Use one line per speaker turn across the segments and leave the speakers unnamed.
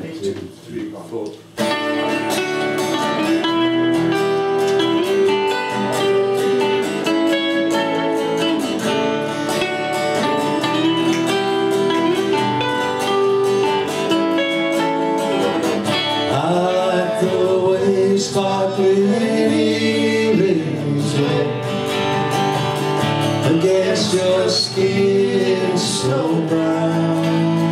1, 2, 3, 4.
Sparkling evenings against your skin so brown,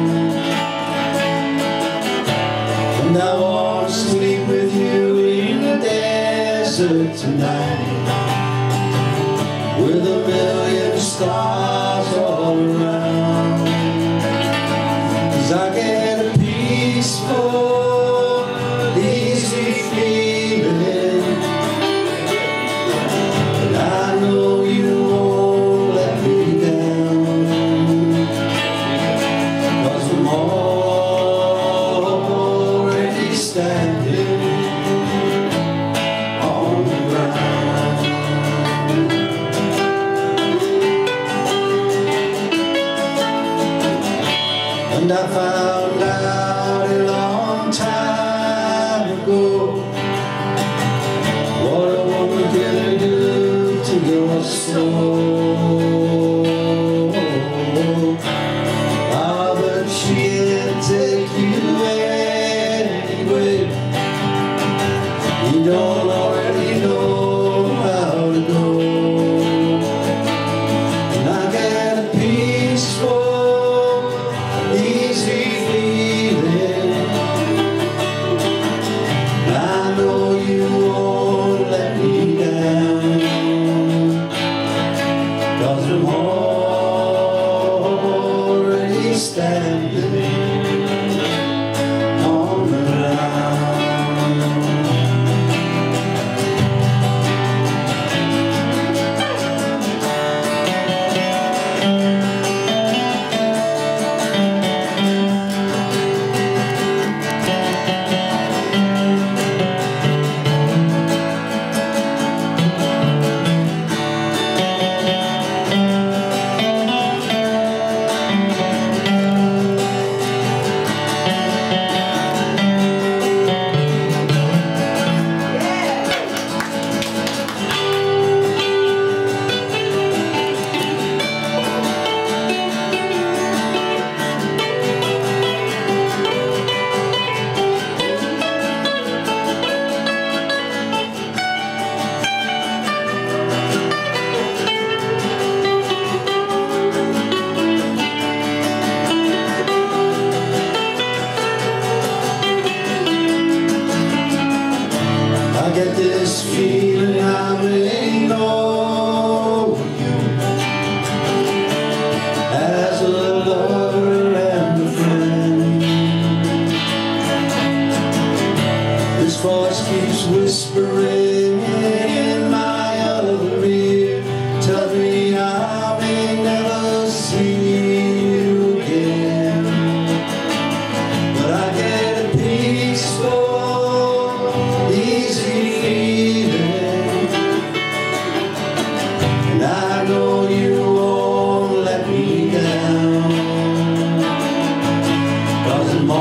and I want to sleep with you in the desert tonight, with a million stars all around, 'cause I get a peaceful, easy feeling, and I know you won't let me down, 'cause I'm already standing on the ground. And I found out a long time ago what a woman can do to your soul. Ah, but she'll take you anyway. You don't already know how to go. And I get a peaceful, easy feeling. I know you won't let me down, 'cause I'm already standing on the ground. I get this feeling I may know you as a lover and a friend. This voice keeps whispering in my other ear, tells me I may never see you again. But I get a peaceful, easy feeling, and I know you won't let me down, 'cause I'm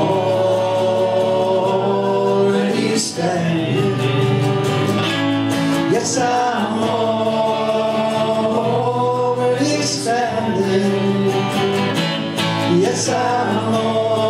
already standing. Yes, I'm already standing. Yes, I'm already